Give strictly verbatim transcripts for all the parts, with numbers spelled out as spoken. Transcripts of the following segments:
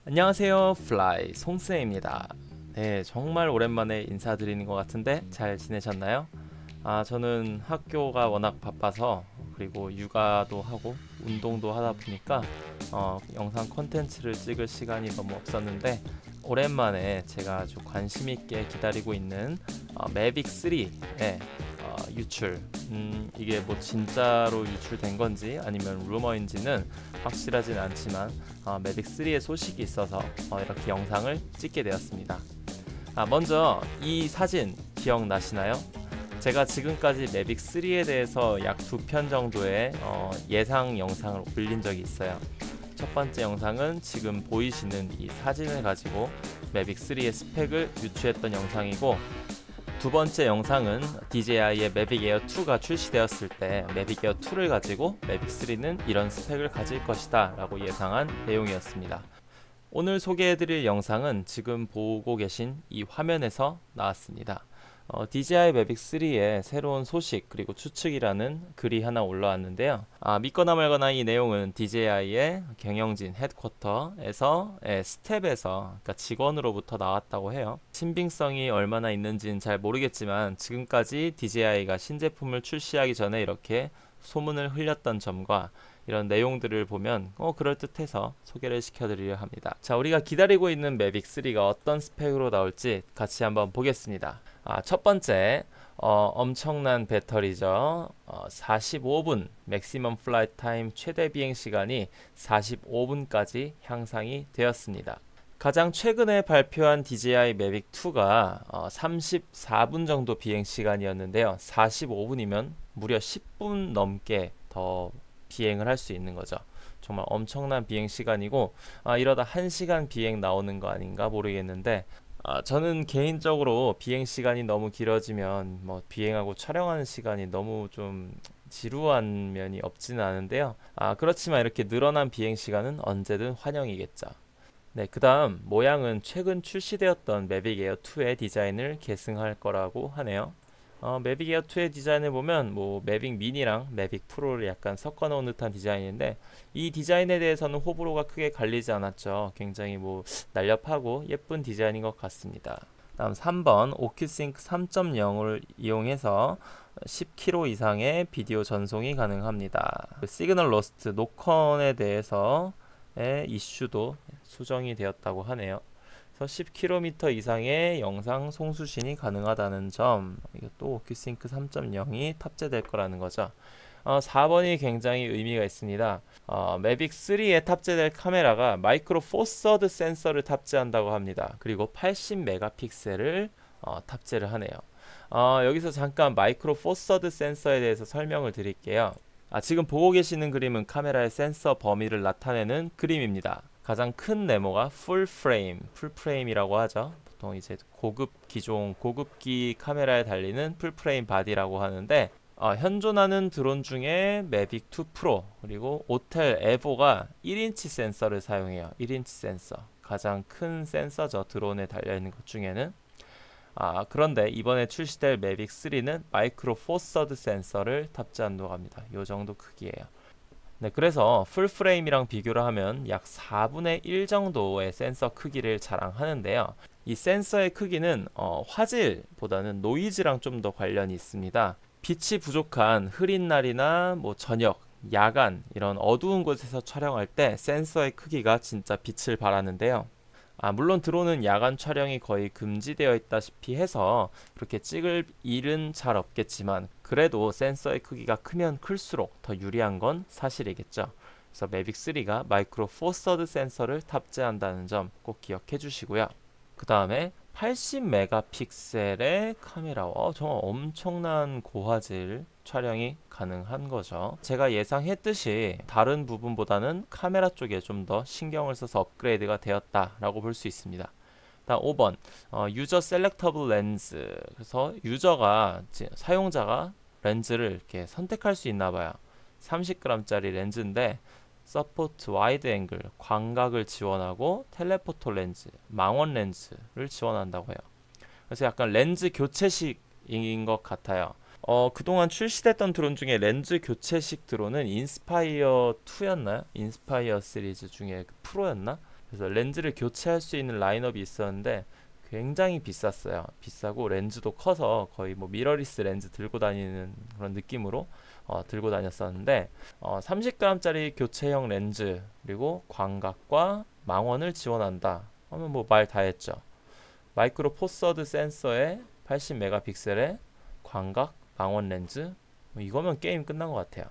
안녕하세요, 플라이 송쌤입니다. 네, 정말 오랜만에 인사드리는 것 같은데 잘 지내셨나요? 아, 저는 학교가 워낙 바빠서, 그리고 육아도 하고 운동도 하다 보니까 어, 영상 콘텐츠를 찍을 시간이 너무 없었는데, 오랜만에 제가 아주 관심 있게 기다리고 있는 어, 매빅 쓰리의 어, 유출, 음, 이게 뭐 진짜로 유출된 건지 아니면 루머인지는 확실하진 않지만 어, 매빅 쓰리의 소식이 있어서 어, 이렇게 영상을 찍게 되었습니다. 아, 먼저 이 사진 기억나시나요? 제가 지금까지 매빅 쓰리에 대해서 약 두 편 정도의 어, 예상 영상을 올린 적이 있어요. 첫 번째 영상은 지금 보이시는 이 사진을 가지고 매빅 쓰리의 스펙을 유추했던 영상이고, 두 번째 영상은 디제이아이의 매빅 에어 투가 출시되었을 때 매빅 에어 투를 가지고 매빅 쓰리는 이런 스펙을 가질 것이다 라고 예상한 내용이었습니다. 오늘 소개해드릴 영상은 지금 보고 계신 이 화면에서 나왔습니다. 어, 디제이아이 매빅 쓰리의 새로운 소식 그리고 추측이라는 글이 하나 올라왔는데요. 아, 믿거나 말거나 이 내용은 디제이아이의 경영진 헤드쿼터에서 예, 스텝에서, 그러니까 직원으로부터 나왔다고 해요. 신빙성이 얼마나 있는지는 잘 모르겠지만 지금까지 디제이아이가 신제품을 출시하기 전에 이렇게 소문을 흘렸던 점과 이런 내용들을 보면 어 그럴듯해서 소개를 시켜드리려 합니다. 자, 우리가 기다리고 있는 매빅 쓰리가 어떤 스펙으로 나올지 같이 한번 보겠습니다. 아, 첫 번째, 어, 엄청난 배터리죠. 어, 사십오 분 맥시멈 플라이트 타임 최대 비행 시간이 사십오 분까지 향상이 되었습니다. 가장 최근에 발표한 디제이아이 매빅 투가 어, 삼십사 분 정도 비행 시간이었는데요. 사십오 분이면 무려 십 분 넘게 더 비행을 할 수 있는 거죠. 정말 엄청난 비행 시간이고, 아, 이러다 한 시간 비행 나오는 거 아닌가 모르겠는데, 아, 저는 개인적으로 비행 시간이 너무 길어지면 뭐 비행하고 촬영하는 시간이 너무 좀 지루한 면이 없지는 않은데요. 아, 그렇지만 이렇게 늘어난 비행 시간은 언제든 환영이겠죠. 네, 그 다음 모양은 최근 출시되었던 매빅 에어 투의 디자인을 계승할 거라고 하네요. 어, 매빅 에어 투의 디자인을 보면 뭐 매빅 미니랑 매빅 프로를 약간 섞어 놓은 듯한 디자인인데, 이 디자인에 대해서는 호불호가 크게 갈리지 않았죠. 굉장히 뭐 날렵하고 예쁜 디자인인 것 같습니다. 다음 삼 번 오큐싱크 삼 점 영을 이용해서 십 킬로미터 이상의 비디오 전송이 가능합니다. 시그널 로스트 노컨에 대해서의 이슈도 수정이 되었다고 하네요. 그래서 십 킬로미터 이상의 영상 송수신이 가능하다는 점, 이것도 오큐싱크 삼 점 영이 탑재될 거라는 거죠. 어, 사 번이 굉장히 의미가 있습니다. 어, 매빅 쓰리에 탑재될 카메라가 마이크로 포 서드 센서를 탑재한다고 합니다. 그리고 팔십 메가픽셀을 어, 탑재를 하네요. 어, 여기서 잠깐 마이크로 포 서드 센서에 대해서 설명을 드릴게요. 아, 지금 보고 계시는 그림은 카메라의 센서 범위를 나타내는 그림입니다. 가장 큰 네모가 풀 프레임, 풀 프레임이라고 하죠. 보통 이제 고급 기종, 고급기 카메라에 달리는 풀 프레임 바디라고 하는데, 어, 현존하는 드론 중에 매빅 투 프로 그리고 오텔 에보가 일 인치 센서를 사용해요. 일 인치 센서, 가장 큰 센서죠, 드론에 달려있는 것 중에는. 아, 그런데 이번에 출시될 매빅 쓰리는 마이크로 포 서드 센서를 탑재한다고 합니다. 이 정도 크기예요. 네, 그래서 풀프레임이랑 비교를 하면 약 사분의 일 정도의 센서 크기를 자랑하는데요. 이 센서의 크기는 어, 화질보다는 노이즈랑 좀 더 관련이 있습니다. 빛이 부족한 흐린 날이나 뭐 저녁, 야간 이런 어두운 곳에서 촬영할 때 센서의 크기가 진짜 빛을 발하는데요. 아, 물론 드론은 야간 촬영이 거의 금지되어 있다시피 해서 그렇게 찍을 일은 잘 없겠지만, 그래도 센서의 크기가 크면 클수록 더 유리한 건 사실이겠죠. 그래서 매빅 쓰리가 마이크로 포 서드 센서를 탑재한다는 점 꼭 기억해 주시고요. 그 다음에 팔십 메가픽셀의 카메라, 어, 정말 엄청난 고화질 촬영이 가능한 거죠. 제가 예상했듯이 다른 부분보다는 카메라 쪽에 좀 더 신경을 써서 업그레이드가 되었다라고 볼 수 있습니다. 다음 오 번 어, 유저 셀렉터블 렌즈. 그래서 유저가, 사용자가 렌즈를 이렇게 선택할 수 있나 봐요. 삼십 그램짜리 렌즈인데 서포트 와이드 앵글, 광각을 지원하고 텔레포토 렌즈, 망원 렌즈를 지원한다고 해요. 그래서 약간 렌즈 교체식인 것 같아요. 어, 그동안 출시됐던 드론 중에 렌즈 교체식 드론은 인스파이어 투였나요? 인스파이어 시리즈 중에 그 프로였나? 그래서 렌즈를 교체할 수 있는 라인업이 있었는데 굉장히 비쌌어요. 비싸고 렌즈도 커서 거의 뭐 미러리스 렌즈 들고 다니는 그런 느낌으로 어, 들고 다녔었는데 어, 삼십 그램짜리 교체형 렌즈 그리고 광각과 망원을 지원한다 하면 뭐 말 다 했죠. 마이크로 포서드 센서에 팔십 메가픽셀의 광각 망원 렌즈, 뭐 이거면 게임 끝난 것 같아요.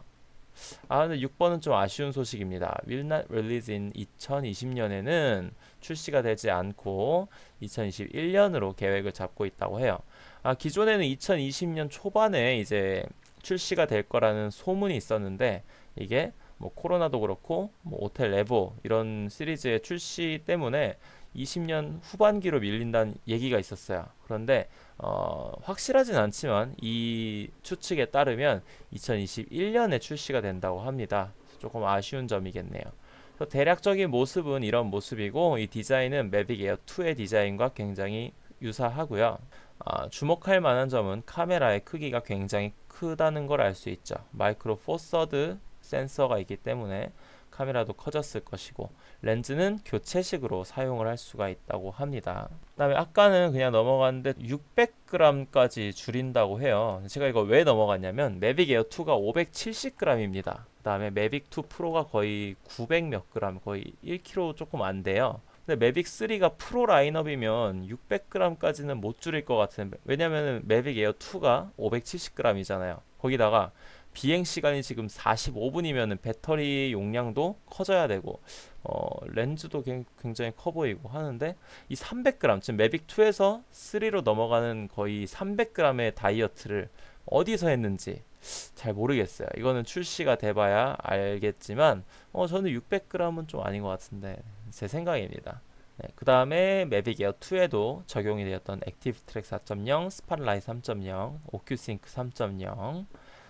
아 근데 육 번은 좀 아쉬운 소식입니다. Will not release in 이천이십 년에는 출시가 되지 않고 이천이십일 년으로 계획을 잡고 있다고 해요. 아 기존에는 이천이십 년 초반에 이제 출시가 될 거라는 소문이 있었는데 이게 뭐 코로나도 그렇고 뭐 오텔 레보 이런 시리즈의 출시 때문에 이십 년 후반기로 밀린다는 얘기가 있었어요. 그런데 어, 확실하진 않지만 이 추측에 따르면 이천이십일 년에 출시가 된다고 합니다. 조금 아쉬운 점이겠네요. 그래서 대략적인 모습은 이런 모습이고 이 디자인은 매빅 에어 투의 디자인과 굉장히 유사하고요. 아, 주목할 만한 점은 카메라의 크기가 굉장히 크다는 걸 알 수 있죠. 마이크로 포 서드 센서가 있기 때문에 카메라도 커졌을 것이고 렌즈는 교체식으로 사용을 할 수가 있다고 합니다. 그 다음에 아까는 그냥 넘어갔는데 육백 그램까지 줄인다고 해요. 제가 이거 왜 넘어갔냐면 매빅 에어 투가 오백칠십 그램입니다. 그 다음에 매빅 투 프로가 거의 구백 몇 그램, 거의 일 킬로그램 조금 안 돼요. 근데 매빅 쓰리가 프로 라인업이면 육백 그램까지는 못 줄일 것 같은데, 왜냐면은 매빅 에어 투가 오백칠십 그램이잖아요. 거기다가 비행 시간이 지금 사십오 분이면은 배터리 용량도 커져야 되고 어, 렌즈도 굉장히 커 보이고 하는데 이 삼백 그램, 지금 매빅 투에서 쓰리로 넘어가는 거의 삼백 그램의 다이어트를 어디서 했는지 잘 모르겠어요. 이거는 출시가 돼봐야 알겠지만 어, 저는 육백 그램은 좀 아닌 것 같은데 제 생각입니다. 네, 그 다음에 매빅 에어 투에도 적용이 되었던 액티브 트랙 사 점 영, 스팟라이트 삼 점 영, 오큐싱크 삼 점 영,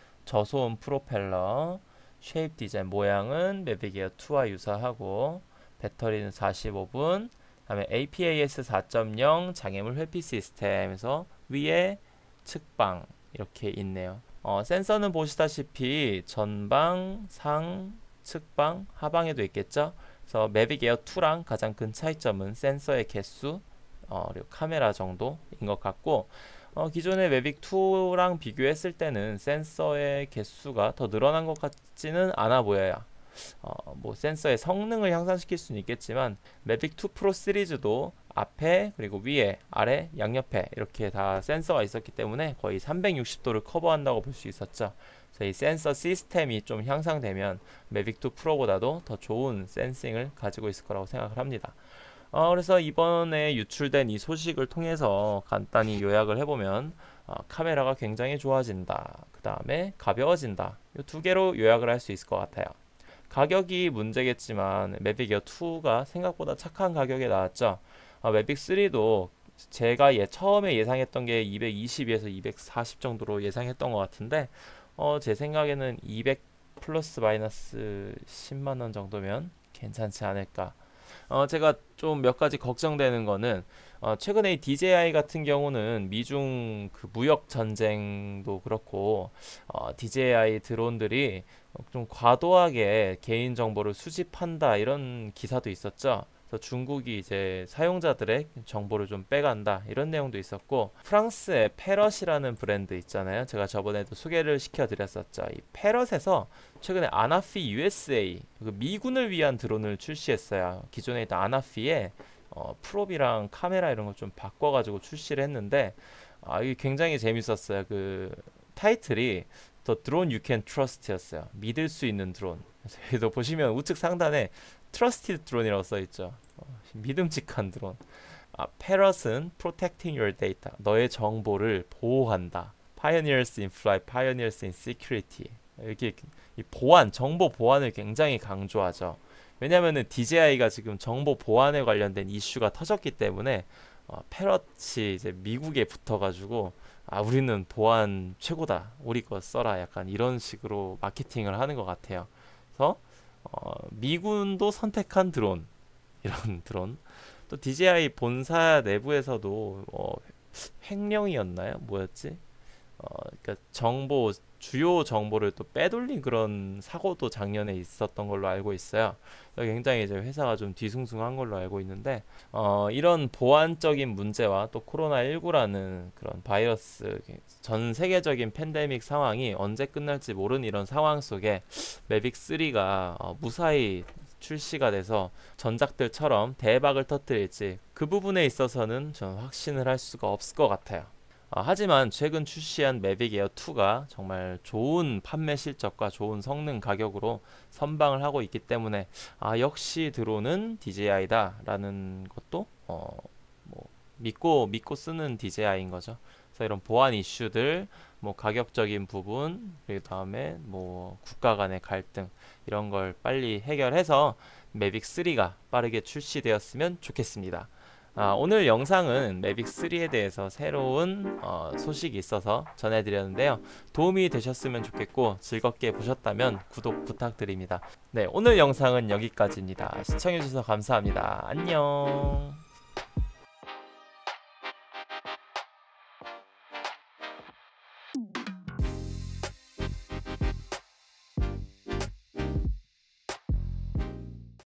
저소음 프로펠러, 쉐입 디자인 모양은 매빅 에어 투와 유사하고 배터리는 사십오 분, 그다음에 에이피에이에스 사 점 영 장애물 회피 시스템에서 위에 측방 이렇게 있네요. 어, 센서는 보시다시피 전방, 상, 측방, 하방에도 있겠죠. 그래서 매빅 에어 투랑 가장 큰 차이점은 센서의 개수, 어, 그리고 카메라 정도인 것 같고 어, 기존의 매빅 투랑 비교했을 때는 센서의 개수가 더 늘어난 것 같지는 않아 보여요. 어, 뭐 센서의 성능을 향상시킬 수는 있겠지만 매빅 투 프로 시리즈도 앞에 그리고 위에 아래 양옆에 이렇게 다 센서가 있었기 때문에 거의 삼백육십 도를 커버한다고 볼 수 있었죠. 그래서 이 센서 시스템이 좀 향상되면 매빅 투 프로보다도 더 좋은 센싱을 가지고 있을 거라고 생각을 합니다. 어, 그래서 이번에 유출된 이 소식을 통해서 간단히 요약을 해보면 어, 카메라가 굉장히 좋아진다, 그 다음에 가벼워진다, 이 두 개로 요약을 할 수 있을 것 같아요. 가격이 문제겠지만 매빅 에어 투가 생각보다 착한 가격에 나왔죠. 어, 매빅 쓰리도 제가 예, 처음에 예상했던 게 이백이십에서 이백사십 정도로 예상했던 것 같은데 어, 제 생각에는 이백 플러스 마이너스 십만 원 정도면 괜찮지 않을까. 어, 제가 좀 몇 가지 걱정되는 거는 어, 최근에 이 디제이아이 같은 경우는 미중 그 무역 전쟁도 그렇고 어, 디제이아이 드론들이 좀 과도하게 개인 정보를 수집한다 이런 기사도 있었죠. 그래서 중국이 이제 사용자들의 정보를 좀 빼간다 이런 내용도 있었고 프랑스의 페럿이라는 브랜드 있잖아요. 제가 저번에도 소개를 시켜드렸었죠. 이 페럿에서 최근에 아나피 유에스에이 그 미군을 위한 드론을 출시했어요. 기존에 있던 아나피에 어, 프롭이랑 카메라 이런 거 좀 바꿔가지고 출시를 했는데 아, 이게 굉장히 재밌었어요. 그 타이틀이 The Drone You Can Trust였어요. 믿을 수 있는 드론. 그래서 보시면 우측 상단에 Trusted Drone이라고 써있죠. 어, 믿음직한 드론. 아, Parrot은 Protecting Your Data. 너의 정보를 보호한다. Pioneers in Flight, Pioneers in Security. 이렇게 이 보안, 정보 보안을 굉장히 강조하죠. 왜냐면은 디제이아이가 지금 정보 보안에 관련된 이슈가 터졌기 때문에 어, 패럿이 이제 미국에 붙어가지고 아 우리는 보안 최고다, 우리 거 써라, 약간 이런 식으로 마케팅을 하는 것 같아요. 그래서 어, 미군도 선택한 드론, 이런 드론. 또 디제이아이 본사 내부에서도 어, 횡령이었나요? 뭐였지? 어, 그러니까 정보 주요 정보를 또 빼돌린 그런 사고도 작년에 있었던 걸로 알고 있어요. 굉장히 이제 회사가 좀 뒤숭숭한 걸로 알고 있는데 어, 이런 보안적인 문제와 또 코로나십구라는 그런 바이러스 전 세계적인 팬데믹 상황이 언제 끝날지 모르는 이런 상황 속에 매빅 쓰리가 어, 무사히 출시가 돼서 전작들처럼 대박을 터뜨릴지 그 부분에 있어서는 저는 확신을 할 수가 없을 것 같아요. 아, 하지만 최근 출시한 매빅 에어 투가 정말 좋은 판매 실적과 좋은 성능 가격으로 선방을 하고 있기 때문에 아, 역시 드론은 디제이아이다 라는 것도 어, 뭐 믿고 믿고 쓰는 디제이아이인 거죠. 그래서 이런 보안 이슈들, 뭐 가격적인 부분, 그리고 다음에 뭐 국가 간의 갈등 이런 걸 빨리 해결해서 매빅 쓰리가 빠르게 출시되었으면 좋겠습니다. 아, 오늘 영상은 매빅 쓰리에 대해서 새로운 어, 소식이 있어서 전해드렸는데요. 도움이 되셨으면 좋겠고 즐겁게 보셨다면 구독 부탁드립니다. 네, 오늘 영상은 여기까지입니다. 시청해주셔서 감사합니다. 안녕.